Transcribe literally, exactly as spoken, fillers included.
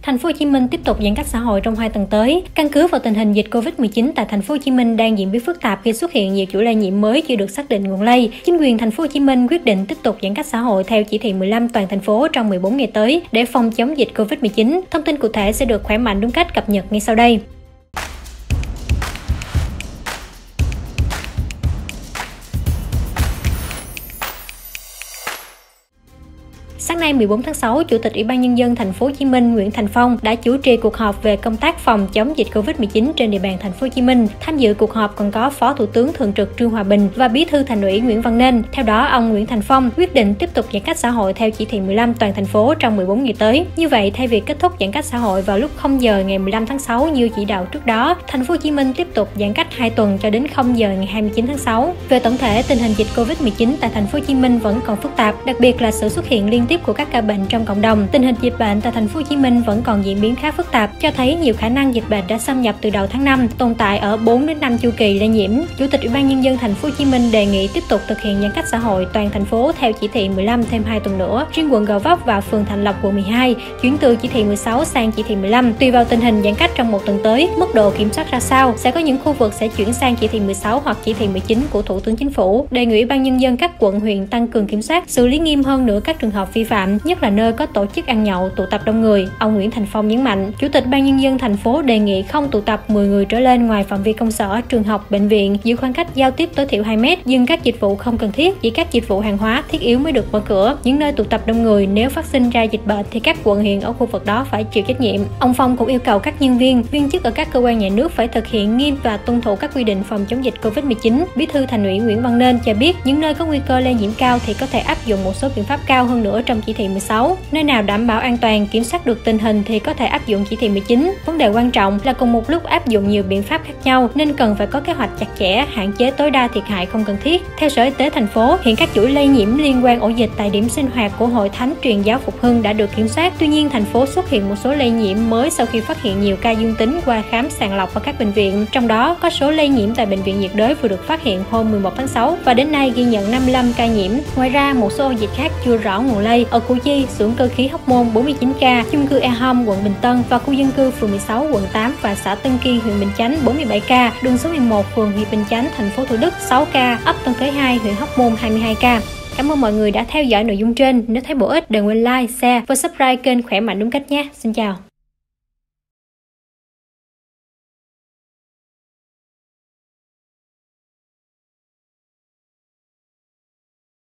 Thành phố Hồ Chí Minh tiếp tục giãn cách xã hội trong hai tuần tới. Căn cứ vào tình hình dịch Covid mười chín tại Thành phố Hồ Chí Minh đang diễn biến phức tạp khi xuất hiện nhiều chuỗi lây nhiễm mới chưa được xác định nguồn lây, chính quyền Thành phố Hồ Chí Minh quyết định tiếp tục giãn cách xã hội theo chỉ thị mười lăm toàn thành phố trong mười bốn ngày tới để phòng chống dịch Covid mười chín. Thông tin cụ thể sẽ được Khỏe Mạnh Đúng Cách cập nhật ngay sau đây. Sáng nay mười bốn tháng sáu, Chủ tịch Ủy ban Nhân dân Thành phố Hồ Chí Minh Nguyễn Thành Phong đã chủ trì cuộc họp về công tác phòng chống dịch Covid mười chín trên địa bàn Thành phố Hồ Chí Minh. Tham dự cuộc họp còn có Phó Thủ tướng Thường trực Trương Hòa Bình và Bí thư Thành ủy Nguyễn Văn Nên. Theo đó, ông Nguyễn Thành Phong quyết định tiếp tục giãn cách xã hội theo chỉ thị mười lăm toàn thành phố trong mười bốn ngày tới. Như vậy, thay vì kết thúc giãn cách xã hội vào lúc không giờ ngày mười lăm tháng sáu như chỉ đạo trước đó, Thành phố Hồ Chí Minh tiếp tục giãn cách hai tuần cho đến không giờ ngày hai mươi chín tháng sáu. Về tổng thể, tình hình dịch Covid mười chín tại Thành phố Hồ Chí Minh vẫn còn phức tạp, đặc biệt là sự xuất hiện liên tiếp của các ca bệnh trong cộng đồng. Tình hình dịch bệnh tại Thành phố Hồ Chí Minh vẫn còn diễn biến khá phức tạp, cho thấy nhiều khả năng dịch bệnh đã xâm nhập từ đầu tháng năm, tồn tại ở bốn đến năm chu kỳ lây nhiễm. Chủ tịch Ủy ban Nhân dân Thành phố Hồ Chí Minh đề nghị tiếp tục thực hiện giãn cách xã hội toàn thành phố theo chỉ thị mười lăm thêm hai tuần nữa. Riêng quận Gò Vấp và phường Thạnh Lộc quận mười hai chuyển từ chỉ thị mười sáu sang chỉ thị mười lăm. Tùy vào tình hình giãn cách trong một tuần tới, mức độ kiểm soát ra sao, sẽ có những khu vực sẽ chuyển sang chỉ thị mười sáu hoặc chỉ thị mười chín của Thủ tướng Chính phủ. Đề nghị Ủy ban Nhân dân các quận huyện tăng cường kiểm soát, xử lý nghiêm hơn nữa các trường hợp vi phạm, nhất là nơi có tổ chức ăn nhậu, tụ tập đông người. Ông Nguyễn Thành Phong nhấn mạnh, Chủ tịch Ban Nhân dân thành phố đề nghị không tụ tập mười người trở lên ngoài phạm vi công sở, trường học, bệnh viện, giữ khoảng cách giao tiếp tối thiểu hai mét, dừng các dịch vụ không cần thiết, chỉ các dịch vụ hàng hóa thiết yếu mới được mở cửa. Những nơi tụ tập đông người nếu phát sinh ra dịch bệnh thì các quận huyện ở khu vực đó phải chịu trách nhiệm. Ông Phong cũng yêu cầu các nhân viên, viên chức ở các cơ quan nhà nước phải thực hiện nghiêm và tuân thủ các quy định phòng chống dịch Covid mười chín. Bí thư Thành ủy Nguyễn Văn Nên cho biết, những nơi có nguy cơ lây nhiễm cao thì có thể áp dụng một số biện pháp cao hơn nữa trong chỉ thị mười sáu. Nơi nào đảm bảo an toàn, kiểm soát được tình hình thì có thể áp dụng chỉ thị mười chín. Vấn đề quan trọng là cùng một lúc áp dụng nhiều biện pháp khác nhau nên cần phải có kế hoạch chặt chẽ, hạn chế tối đa thiệt hại không cần thiết. Theo Sở Y tế thành phố, hiện các chuỗi lây nhiễm liên quan ổ dịch tại điểm sinh hoạt của Hội Thánh Truyền giáo Phục Hưng đã được kiểm soát. Tuy nhiên, thành phố xuất hiện một số lây nhiễm mới sau khi phát hiện nhiều ca dương tính qua khám sàng lọc ở các bệnh viện. Trong đó có số lây nhiễm tại bệnh viện nhiệt đới vừa được phát hiện hôm mười một tháng sáu và đến nay ghi nhận năm mươi lăm ca nhiễm. Ngoài ra, một số ổ dịch khác chưa rõ nguồn lây ở Củ Chi, xưởng cơ khí Hóc Môn bốn mươi chín ca, chung cư E Home quận Bình Tân và khu dân cư phường mười sáu quận tám và xã Tân Kiên huyện Bình Chánh bốn mươi bảy ca, đường số mười một phường Hiệp Bình Chánh thành phố Thủ Đức sáu ca, ấp Tân Thới hai huyện Hóc Môn hai mươi hai ca. Cảm ơn mọi người đã theo dõi nội dung trên. Nếu thấy bổ ích đừng quên like, share và subscribe kênh Khỏe Mạnh Đúng Cách nhé. Xin chào.